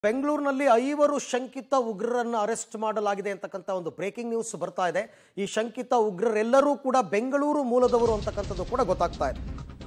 ಬೆಂಗಳೂರಿನಲ್ಲಿ 5 ಶಂಕಿತ ಉಗ್ರರನ್ನು ಅರೆಸ್ಟ್ ಮಾಡಲಾಗಿದೆ ಅಂತಕ್ಕಂಥ ಒಂದು ಬ್ರೇಕಿಂಗ್ ನ್ಯೂಸ್ ಬರ್ತಾ ಇದೆ. ಈ ಶಂಕಿತ ಉಗ್ರರೆಲ್ಲರೂ ಕೂಡ ಬೆಂಗಳೂರು ಮೂಲದವರು ಅಂತಕ್ಕಂಥದ್ದು ಕೂಡ ಗೊತ್ತಾಗ್ತಾ ಇದೆ.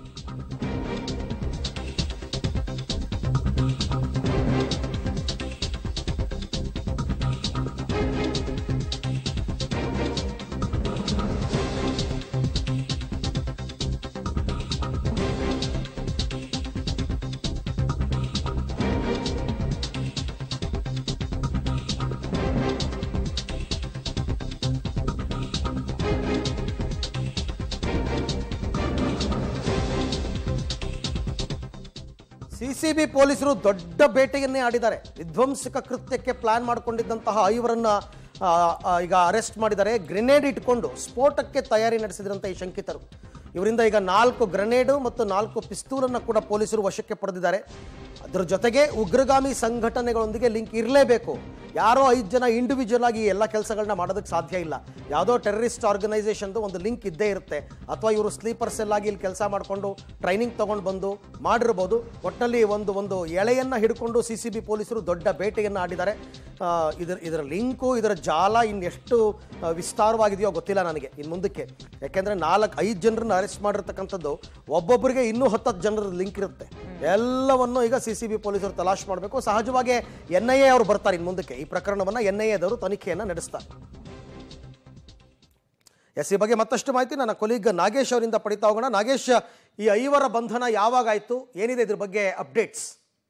ಸಿಸಿಬಿ ಪೊಲೀಸರು ದೊಡ್ಡ ಬೇಟೆಯನ್ನೇ ಆಡಿದ್ದಾರೆ. ವಿಧ್ವಂಸಕ ಕೃತ್ಯಕ್ಕೆ ಪ್ಲಾನ್ ಮಾಡಿಕೊಂಡಿದ್ದಂತಹ 5ರನ್ನ ಈಗ ಅರೆಸ್ಟ್ ಮಾಡಿದ್ದಾರೆ. ಗ್ರೆನೇಡ್ ಇಟ್ಕೊಂಡು ಸ್ಫೋಟಕ್ಕೆ ತಯಾರಿ ನಡೆಸಿದ್ರಂತ ಈ ಶಂಕಿತರು. ಇವರಿಂದ ಈಗ 4 ಗ್ರೆನೇಡು ಮತ್ತು 4 ಪಿಸ್ತೂಲನ್ನು ಕೂಡ ಪೊಲೀಸರು ವಶಕ್ಕೆ ಪಡೆದಿದ್ದಾರೆ. ಅದರ ಜೊತೆಗೆ ಉಗ್ರಗಾಮಿ ಸಂಘಟನೆಗಳೊಂದಿಗೆ ಲಿಂಕ್ ಇರಲೇಬೇಕು. ಯಾರೋ 5 ಜನ ಇಂಡಿವಿಜುವಲ್ ಆಗಿ ಎಲ್ಲ ಕೆಲಸಗಳನ್ನ ಮಾಡೋದಕ್ಕೆ ಸಾಧ್ಯ ಇಲ್ಲ. ಯಾವುದೋ ಟೆರರಿಸ್ಟ್ ಆರ್ಗನೈಸೇಷನ್ದು ಒಂದು ಲಿಂಕ್ ಇದ್ದೇ ಇರುತ್ತೆ. ಅಥವಾ ಇವರು ಸ್ಲೀಪರ್ ಸೆಲ್ ಆಗಿ ಇಲ್ಲಿ ಕೆಲಸ ಮಾಡಿಕೊಂಡು ಟ್ರೈನಿಂಗ್ ತೊಗೊಂಡು ಬಂದು ಮಾಡಿರ್ಬೋದು. ಒಟ್ಟಿನಲ್ಲಿ ಒಂದು ಎಳೆಯನ್ನು ಹಿಡ್ಕೊಂಡು ಸಿಸಿಬಿ ಪೊಲೀಸರು ದೊಡ್ಡ ಬೇಟೆಯನ್ನು ಆಡಿದ್ದಾರೆ. ಇದರ ಲಿಂಕು, ಇದರ ಜಾಲ ಇನ್ನೆಷ್ಟು ವಿಸ್ತಾರವಾಗಿದೆಯೋ ಗೊತ್ತಿಲ್ಲ ನನಗೆ ಇನ್ನು ಮುಂದಕ್ಕೆ. ಯಾಕೆಂದರೆ 4-5 ಜನರನ್ನ ಅರೆಸ್ಟ್ ಮಾಡಿರ್ತಕ್ಕಂಥದ್ದು, ಒಬ್ಬೊಬ್ಬರಿಗೆ ಇನ್ನೂ 10 ಜನರ ಲಿಂಕ್ ಇರುತ್ತೆ. ಎಲ್ಲವನ್ನು ಈಗ ಸಿಸಿಬಿ ಪೊಲೀಸರು ತಲಾಶ್ ಮಾಡಬೇಕು. ಸಹಜವಾಗಿ NIA ಅವರು ಬರ್ತಾರೆ ಇನ್ನು ಮುಂದಕ್ಕೆ. ಈ ಪ್ರಕರಣವನ್ನು NIA ದವರು ತನಿಖೆಯನ್ನು ನಡೆಸ್ತಾರೆ. ಈ ಬಗ್ಗೆ ಮತ್ತಷ್ಟು ಮಾಹಿತಿ ನನ್ನ ಕೊಲೀಗ್ ನಾಗೇಶ್ ಅವರಿಂದ ಪಡಿತಾ ಹೋಗೋಣ. ನಾಗೇಶ್, ಈ 5ರ ಬಂಧನ ಯಾವಾಗಾಯಿತು, ಏನಿದೆ ಇದ್ರ ಬಗ್ಗೆ ಅಪ್ಡೇಟ್ಸ್?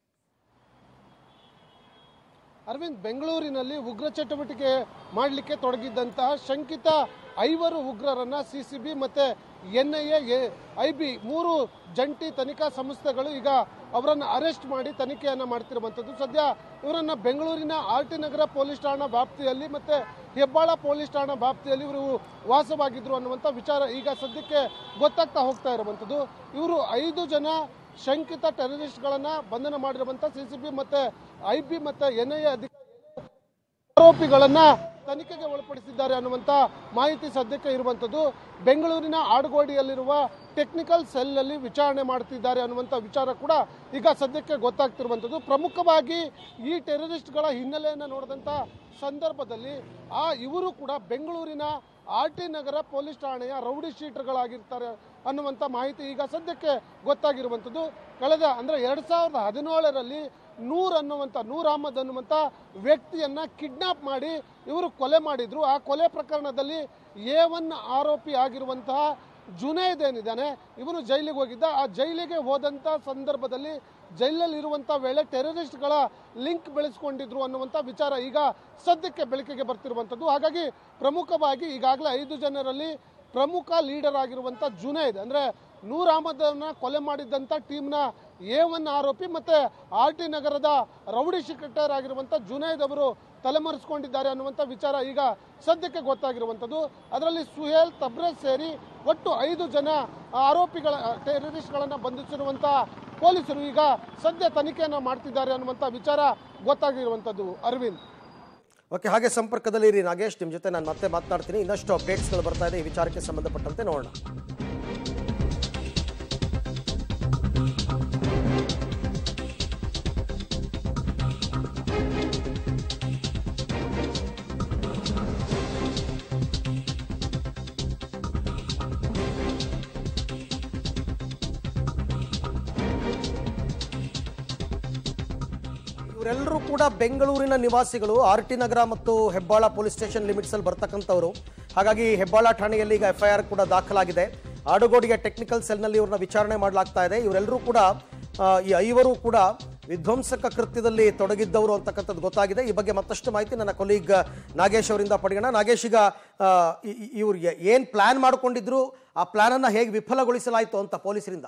ಅರವಿಂದ್, ಬೆಂಗಳೂರಿನಲ್ಲಿ ಉಗ್ರ ಚಟುವಟಿಕೆ ಮಾಡಲಿಕ್ಕೆ ತೊಡಗಿದ್ದಂತಹ ಶಂಕಿತ 5 ಉಗ್ರರನ್ನ ಸಿಸಿಬಿ ಮತ್ತೆ NIA, IB 3 ಜಂಟಿ ತನಿಖಾ ಸಂಸ್ಥೆಗಳು ಈಗ ಅವರನ್ನು ಅರೆಸ್ಟ್ ಮಾಡಿ ತನಿಖೆಯನ್ನು ಮಾಡ್ತಿರುವಂಥದ್ದು. ಸದ್ಯ ಇವರನ್ನ ಬೆಂಗಳೂರಿನ RT ನಗರ ಪೊಲೀಸ್ ಠಾಣಾ ವ್ಯಾಪ್ತಿಯಲ್ಲಿ ಮತ್ತೆ ಹೆಬ್ಬಾಳ ಪೊಲೀಸ್ ಠಾಣಾ ವ್ಯಾಪ್ತಿಯಲ್ಲಿ ಇವರು ವಾಸವಾಗಿದ್ರು ಅನ್ನುವಂಥ ವಿಚಾರ ಈಗ ಸದ್ಯಕ್ಕೆ ಗೊತ್ತಾಗ್ತಾ ಹೋಗ್ತಾ ಇರುವಂಥದ್ದು. ಇವರು 5 ಜನ ಶಂಕಿತ ಟೆರರಿಸ್ಟ್ಗಳನ್ನ ಬಂಧನ ಮಾಡಿರುವಂಥ ಸಿಸಿಬಿ ಮತ್ತೆ IB ಮತ್ತೆ NIA ಆರೋಪಿಗಳನ್ನ ತನಿಖೆಗೆ ಒಳಪಡಿಸಿದ್ದಾರೆ ಅನ್ನುವಂಥ ಮಾಹಿತಿ ಸದ್ಯಕ್ಕೆ ಇರುವಂಥದ್ದು. ಬೆಂಗಳೂರಿನ ಆಡುಗೋಡಿಯಲ್ಲಿರುವ ಟೆಕ್ನಿಕಲ್ ಸೆಲ್ ಅಲ್ಲಿ ವಿಚಾರಣೆ ಮಾಡ್ತಿದ್ದಾರೆ ಅನ್ನುವಂಥ ವಿಚಾರ ಕೂಡ ಈಗ ಸದ್ಯಕ್ಕೆ ಗೊತ್ತಾಗ್ತಿರುವಂಥದ್ದು. ಪ್ರಮುಖವಾಗಿ ಈ ಟೆರರಿಸ್ಟ್ಗಳ ಹಿನ್ನೆಲೆಯನ್ನು ನೋಡಿದಂಥ ಸಂದರ್ಭದಲ್ಲಿ ಇವರು ಕೂಡ ಬೆಂಗಳೂರಿನ RT ನಗರ ಪೊಲೀಸ್ ಠಾಣೆಯ ರೌಡಿ ಶೀಟರ್ಗಳಾಗಿರ್ತಾರೆ ಅನ್ನುವಂಥ ಮಾಹಿತಿ ಈಗ ಸದ್ಯಕ್ಕೆ ಗೊತ್ತಾಗಿರುವಂಥದ್ದು. ಕಳೆದ 2017ರಲ್ಲಿ ನೂರ್ ಅಹಮದ್ ಅನ್ನುವಂಥ ವ್ಯಕ್ತಿಯನ್ನ ಕಿಡ್ನಾಪ್ ಮಾಡಿ ಇವರು ಕೊಲೆ ಮಾಡಿದ್ರು. ಆ ಕೊಲೆ ಪ್ರಕರಣದಲ್ಲಿ A1 ಆರೋಪಿ ಆಗಿರುವಂತಹ ಜುನೈದ್ ಏನಿದ್ದಾನೆ, ಇವನು ಜೈಲಿಗೆ ಹೋಗಿದ್ದ. ಆ ಜೈಲಿಗೆ ಹೋದಂಥ ಸಂದರ್ಭದಲ್ಲಿ ಜೈಲಲ್ಲಿ ಇರುವಂಥ ವೇಳೆ ಟೆರರಿಸ್ಟ್ಗಳ ಲಿಂಕ್ ಬೆಳೆಸ್ಕೊಂಡಿದ್ರು ಅನ್ನುವಂಥ ವಿಚಾರ ಈಗ ಸದ್ಯಕ್ಕೆ ಬೆಳಕಿಗೆ ಬರ್ತಿರುವಂಥದ್ದು. ಹಾಗಾಗಿ ಪ್ರಮುಖವಾಗಿ ಈಗಾಗಲೇ 5 ಜನರಲ್ಲಿ ಪ್ರಮುಖ ಲೀಡರ್ ಆಗಿರುವಂಥ ಜುನೈದ್ ನೂರ್ ಅಹಮದನ್ನ ಕೊಲೆ ಮಾಡಿದ್ದಂಥ ಟೀಮ್ನ A1 ಆರೋಪಿ ಮತ್ತೆ RT ನಗರದ ರೌಡಿ ಶೀಟರ್ ಆಗಿರುವಂಥ ಜುನೈದ್ ಅವರು ತಲೆಮರೆಸಿಕೊಂಡಿದ್ದಾರೆ ಅನ್ನುವಂಥ ವಿಚಾರ ಈಗ ಸದ್ಯಕ್ಕೆ ಗೊತ್ತಾಗಿರುವಂಥದ್ದು. ಅದರಲ್ಲಿ ಸುಹೇಲ್, ತಬ್ರೇಜ್ ಸೇರಿ ಒಟ್ಟು 5 ಜನ ಆರೋಪಿಗಳ ಟೆರರಿಸ್ಟ್ಗಳನ್ನ ಬಂಧಿಸಿರುವಂಥ ಪೊಲೀಸರು ಈಗ ಸದ್ಯ ತನಿಖೆಯನ್ನು ಮಾಡ್ತಿದ್ದಾರೆ ಅನ್ನುವಂಥ ವಿಚಾರ ಗೊತ್ತಾಗಿರುವಂಥದ್ದು. ಅರವಿಂದ್, ಓಕೆ, ಹಾಗೆ ಸಂಪರ್ಕದಲ್ಲಿ ಇರಿ ನಾಗೇಶ್. ನಿಮ್ಮ ಜೊತೆ ನಾನು ಮತ್ತೆ ಮಾತನಾಡ್ತೀನಿ. ಇನ್ನಷ್ಟು ಅಪ್ಡೇಟ್ಸ್ಗಳು ಬರ್ತಾ ಇದೆ ಈ ವಿಚಾರಕ್ಕೆ ಸಂಬಂಧಪಟ್ಟಂತೆ, ನೋಡೋಣ. ಇವರೆಲ್ಲರೂ ಕೂಡ ಬೆಂಗಳೂರಿನ ನಿವಾಸಿಗಳು. RT ನಗರ ಮತ್ತು ಹೆಬ್ಬಾಳ ಪೊಲೀಸ್ ಸ್ಟೇಷನ್ ಲಿಮಿಟ್ಸ್ ಅಲ್ಲಿ ಬರ್ತಕ್ಕಂಥವ್ರು. ಹಾಗಾಗಿ ಹೆಬ್ಬಾಳ ಠಾಣೆಯಲ್ಲಿ ಈಗ FIR ಕೂಡ ದಾಖಲಾಗಿದೆ. ಆಡುಗೋಡಿಯ ಟೆಕ್ನಿಕಲ್ ಸೆಲ್ನಲ್ಲಿ ಇವ್ರನ್ನ ವಿಚಾರಣೆ ಮಾಡಲಾಗ್ತಾ ಇದೆ. ಇವರೆಲ್ಲರೂ ಕೂಡ ಈ 5ರು ಕೂಡ ವಿಧ್ವಂಸಕ ಕೃತ್ಯದಲ್ಲಿ ತೊಡಗಿದ್ದವರು ಅಂತಕ್ಕಂಥದ್ದು ಗೊತ್ತಾಗಿದೆ. ಈ ಬಗ್ಗೆ ಮತ್ತಷ್ಟು ಮಾಹಿತಿ ನನ್ನ ಕೊಲೀಗ್ ನಾಗೇಶ್ ಅವರಿಂದ ಪಡೆಯೋಣ. ನಾಗೇಶ್, ಈಗ ಇವ್ರು ಏನು ಪ್ಲಾನ್ ಮಾಡ್ಕೊಂಡಿದ್ರು, ಆ ಪ್ಲಾನನ್ನು ಹೇಗೆ ವಿಫಲಗೊಳಿಸಲಾಯಿತು ಅಂತ ಪೊಲೀಸರಿಂದ?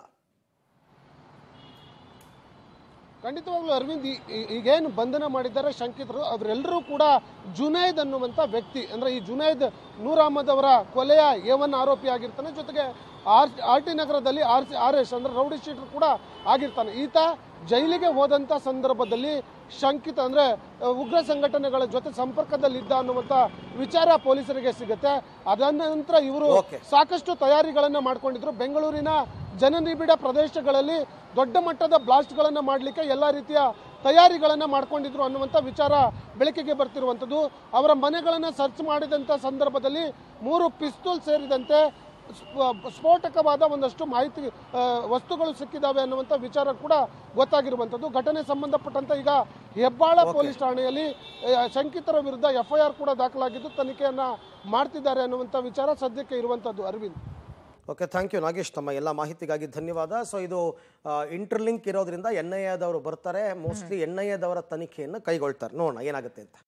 ಖಂಡಿತವಾಗ್ಲೂ ಅರವಿಂದ್, ಈಗೇನು ಬಂಧನ ಮಾಡಿದ್ದಾರೆ ಶಂಕಿತರು, ಅವರೆಲ್ಲರೂ ಕೂಡ ಜುನೈದ್ ಅನ್ನುವಂಥ ವ್ಯಕ್ತಿ, ಈ ಜುನೈದ್ ನೂರ್ ಅಹಮದ್ ಅವರ ಕೊಲೆಯ A1 ಆರೋಪಿ ಆಗಿರ್ತಾನೆ. ಜೊತೆಗೆ RT ನಗರದಲ್ಲಿ RS ರೌಡಿ ಶೀಟರ್ ಕೂಡ ಆಗಿರ್ತಾನೆ. ಈತ ಜೈಲಿಗೆ ಹೋದಂಥ ಸಂದರ್ಭದಲ್ಲಿ ಶಂಕಿತ ಉಗ್ರ ಸಂಘಟನೆಗಳ ಜೊತೆ ಸಂಪರ್ಕದಲ್ಲಿದ್ದ ಅನ್ನುವಂಥ ವಿಚಾರ ಪೊಲೀಸರಿಗೆ ಸಿಗುತ್ತೆ. ಅದಾದ ನಂತರ ಇವರು ಸಾಕಷ್ಟು ತಯಾರಿಗಳನ್ನು ಮಾಡ್ಕೊಂಡಿದ್ರು. ಬೆಂಗಳೂರಿನ ಜನನಿಬಿಡ ಪ್ರದೇಶಗಳಲ್ಲಿ ದೊಡ್ಡ ಮಟ್ಟದ ಬ್ಲಾಸ್ಟ್ಗಳನ್ನು ಮಾಡಲಿಕ್ಕೆ ಎಲ್ಲ ರೀತಿಯ ತಯಾರಿಗಳನ್ನು ಮಾಡ್ಕೊಂಡಿದ್ರು ಅನ್ನುವಂಥ ವಿಚಾರ ಬೆಳಕಿಗೆ ಬರ್ತಿರುವಂಥದ್ದು. ಅವರ ಮನೆಗಳನ್ನು ಸರ್ಚ್ ಮಾಡಿದಂಥ ಸಂದರ್ಭದಲ್ಲಿ 3 ಪಿಸ್ತೂಲ್ ಸೇರಿದಂತೆ ಸ್ಫೋಟಕವಾದ ಒಂದಷ್ಟು ಮಾಹಿತಿ ವಸ್ತುಗಳು ಸಿಕ್ಕಿದ್ದಾವೆ ಅನ್ನುವಂಥ ವಿಚಾರ ಕೂಡ ಗೊತ್ತಾಗಿರುವಂಥದ್ದು. ಘಟನೆ ಸಂಬಂಧಪಟ್ಟಂತೆ ಈಗ ಹೆಬ್ಬಾಳ ಪೊಲೀಸ್ ಠಾಣೆಯಲ್ಲಿ ಶಂಕಿತರ ವಿರುದ್ಧ FIR ಕೂಡ ದಾಖಲಾಗಿದ್ದು ತನಿಖೆಯನ್ನ ಮಾಡ್ತಿದ್ದಾರೆ ಅನ್ನುವಂಥ ವಿಚಾರ ಸದ್ಯಕ್ಕೆ ಇರುವಂಥದ್ದು. Arvind. Okay, thank you Nagesh, ತಮ್ಮ ಎಲ್ಲ ಮಾಹಿತಿಗಾಗಿ ಧನ್ಯವಾದ. ಸೊ ಇದು ಇಂಟರ್ಲಿಂಕ್ ಇರೋದ್ರಿಂದ NIA ದವರು ಬರ್ತಾರೆ, ಮೋಸ್ಟ್ಲಿ NIA ದವರ ತನಿಖೆಯನ್ನು ಕೈಗೊಳ್ತಾರೆ. ನೋಡೋಣ ಏನಾಗುತ್ತೆ ಅಂತ.